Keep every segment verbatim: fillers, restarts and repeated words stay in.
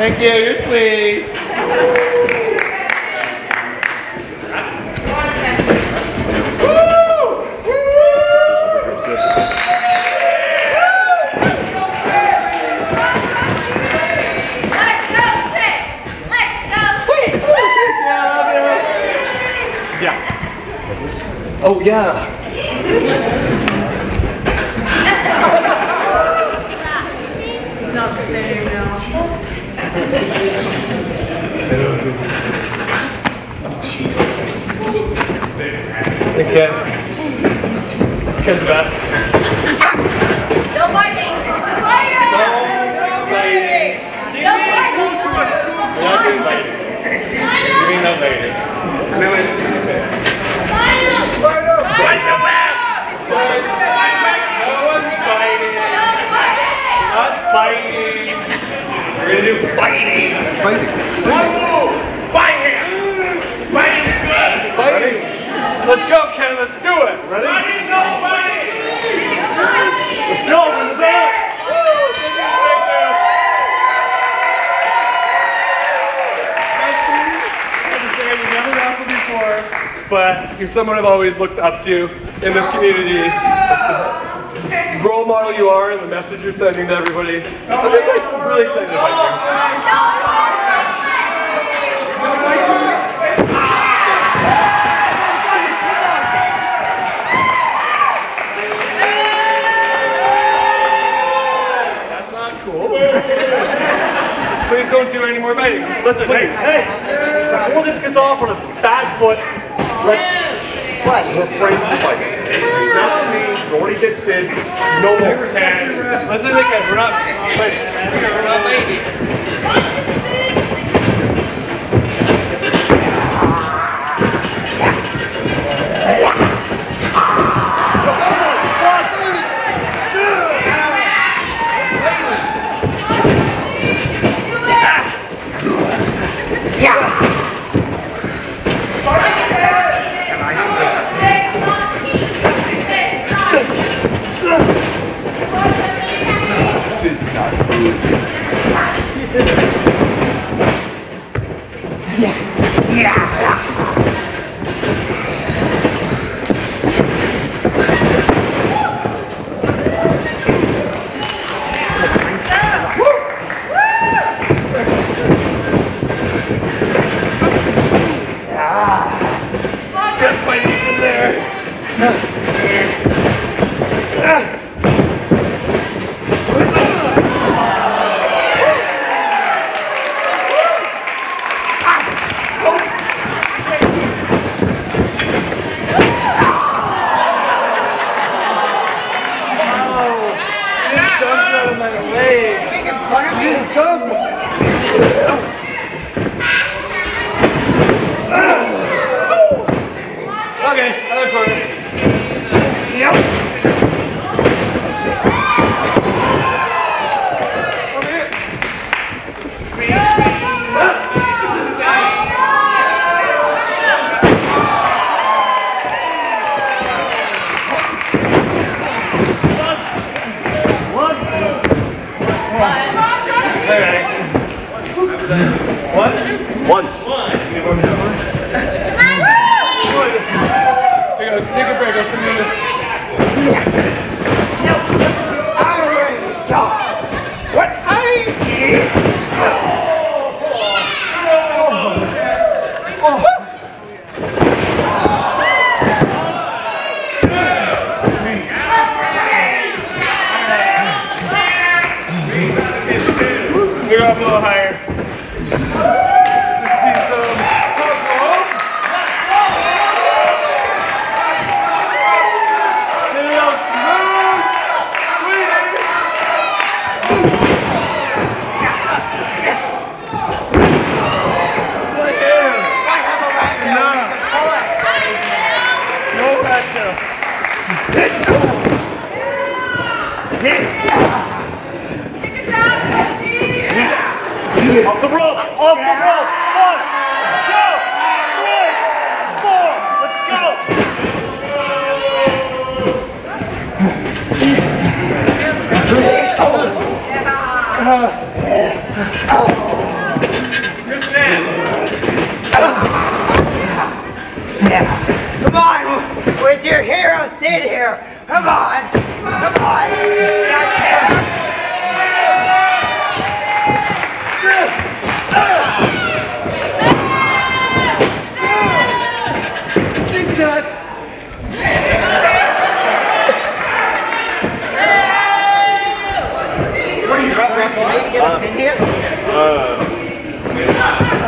Thank you, you're sweet. Oh, yeah. It's not the same now. Thanks, Ken. Ken's the best. No biting! No biting. No biting! You're not doing biting. You mean no biting. No biting. Bite the back! No one's biting. Not biting. We're gonna do fighting. Fighting. One move. Bite him. Biting is good. Fighting. Let's go, Ken. Let's do it. Ready? Biting, no biting. Let's go. Let's go. Woo! Take a picture. Justine, you've never wrestled before, but you're someone I've always looked up to in this community. The role model you are and the message you're sending to everybody. I'm just like really excited to fight you. That's not cool. Please don't do any more biting. Listen, hey, hey, before this gets off on a bad foot, let's refrain from fighting. You snap to me, you already did Sid, no more. Listen to Ken, we're not fighting. We're not fighting. Okay, other corner. Yep. Over here. One. One. One. Here you go, take a break. I'll send you in. What? You're up a little higher. Let's see some top rope. Get it out smooth. Sweetie. Look here. No. No back Off the rope! Off the rope! One, two, three, four! Let's go! Uh,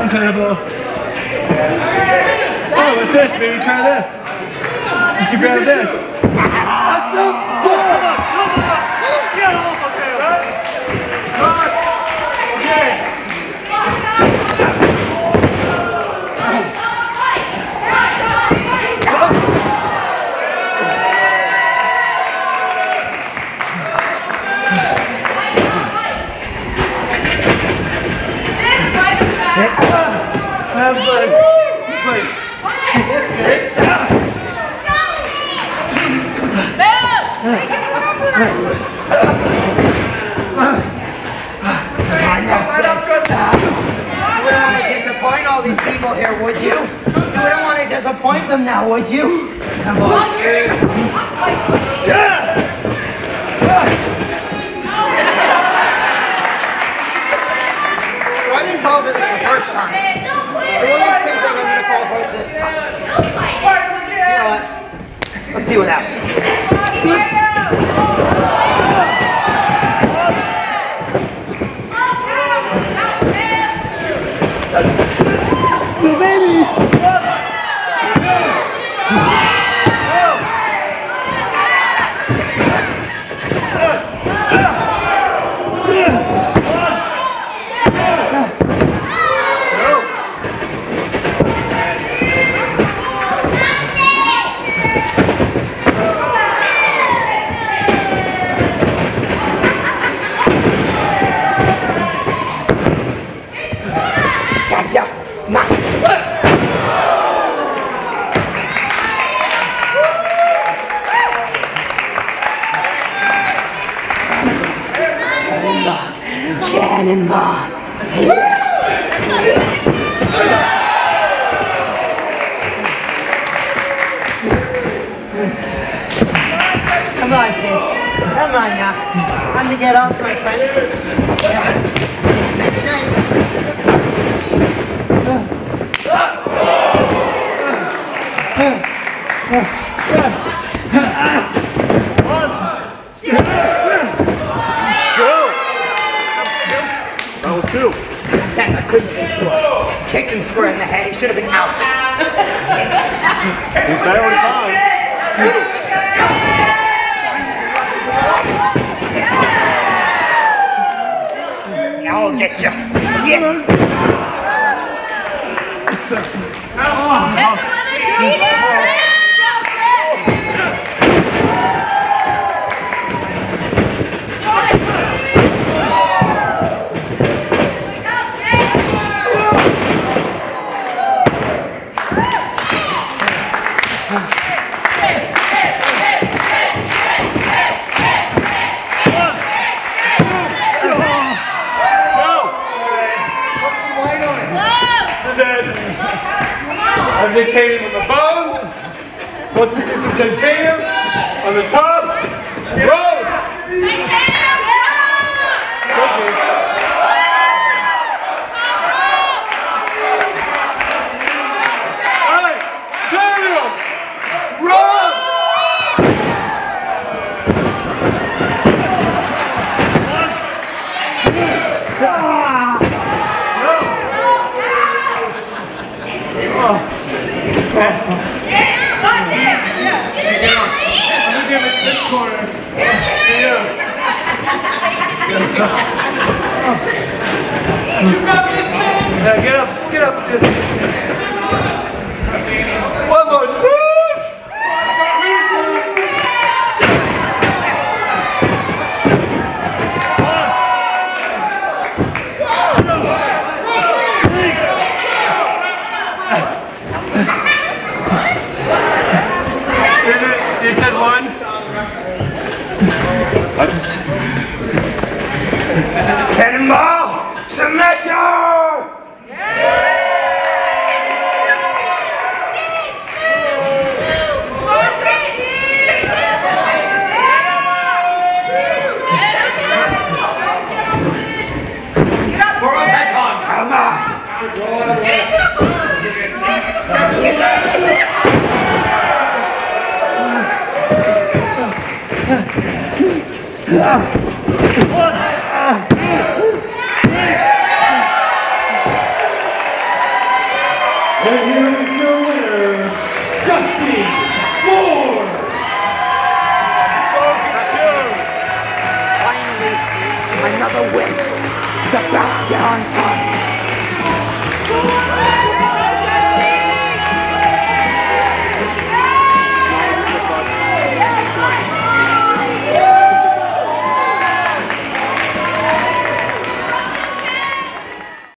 on, Cannonball. Oh, what's this? Maybe try this. You should grab this. What the fuck? Come on! Get off of him! Come on! Okay. Have fun. Fight. You wouldn't want to disappoint all these people here, would you? You wouldn't want to disappoint them now, would you? Come on. So I didn't fall for this the first time. So what makes me think I'm going to fall for it this time? You know what? Let's see what happens. The baby! Gotcha! Nah. Cannonball! Come on, Sid. Come on now. Time to get off, my friend. Yeah. Good night. That was two. Heck, I couldn't be sure. Kicked him square in the head. He should have been out. He's there on time. Two. I'll get you. Yeah. I'm titanium on the bones. Wants to see some titanium on the top. Roll! Titanium! Alright, titanium! Roll! I'm gonna give it this corner. Yeah. Yeah, get up, get up, just one more stage. Three stages. You said one? Cannonball! Submission! For a head on, come on! another wish. It's about down time.